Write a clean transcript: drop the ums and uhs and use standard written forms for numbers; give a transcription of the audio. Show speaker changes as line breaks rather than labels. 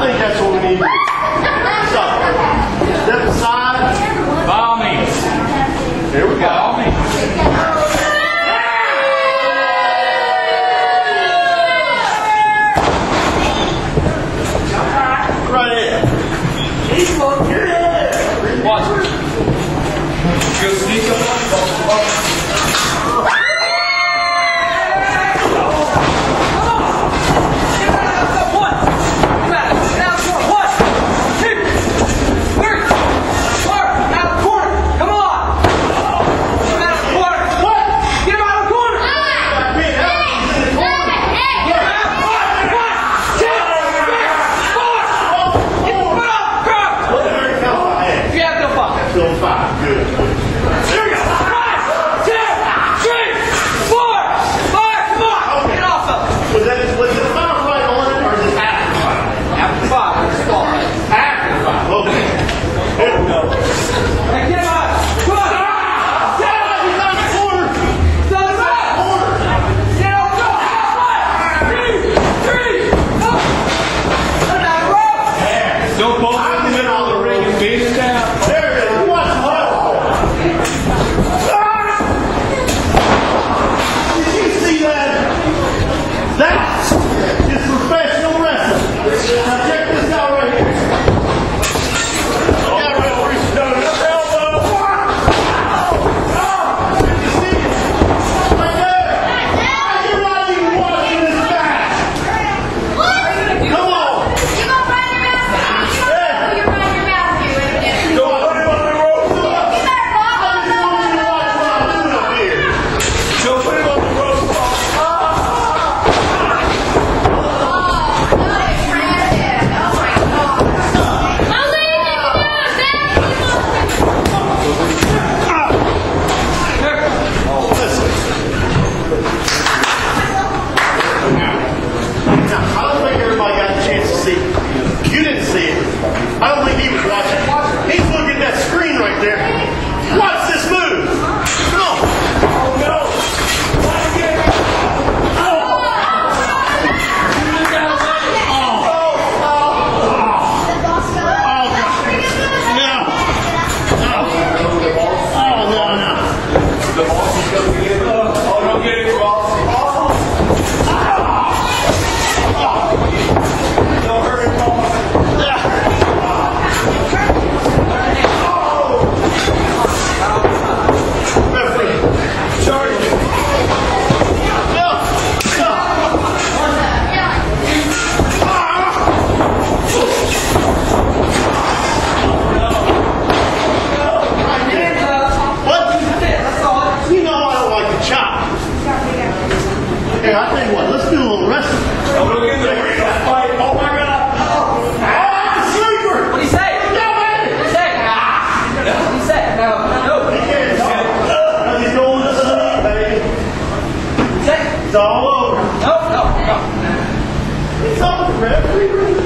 think that's what we need to do. So, step aside.
By all means.
Here we go.
By all means.
Right in. Keep looking. Here it is.
Watch it. Go sneak up.
Still 5. Good. Here we go.
1, 2, 3, 4, 5. Come on.
Okay.
Get off of it.
Was the final fight on it, or is it after the fight?
After 5. It's fall.
After the fight. Okay. Here we go.
Hey, get him out. Come on.
He's on the corner.
He's on the back.
Corner.
Get out. Go. 1, 2, 3. Up. Put it down the road. Don't pull him in the middle of the ring and beat him down.
There it is. Watch the hustle. Did you see that? That is professional wrestling. Now check this out right here. Got referee's done it. Elbow. Did you see it? Right there. You're not even watching this back. Come on. Don't put him on the ropes. I just want you to watch what I'm doing up here. Don't put him on the ropes. Listen. Now, I don't think everybody got a chance to see it. You didn't see it. I don't think he was watching. He's looking at that screen right there. Watch this move. Come on. Oh, no. Hey, I tell you what, let's do a little wrestling. Oh my God. Oh, the sleeper.
What do you say?
No, man.
What do you say? What do you say? No.
He can't talk. He's going to sleep, baby.
What do you say?
It's all over.
No.
He's on the referee.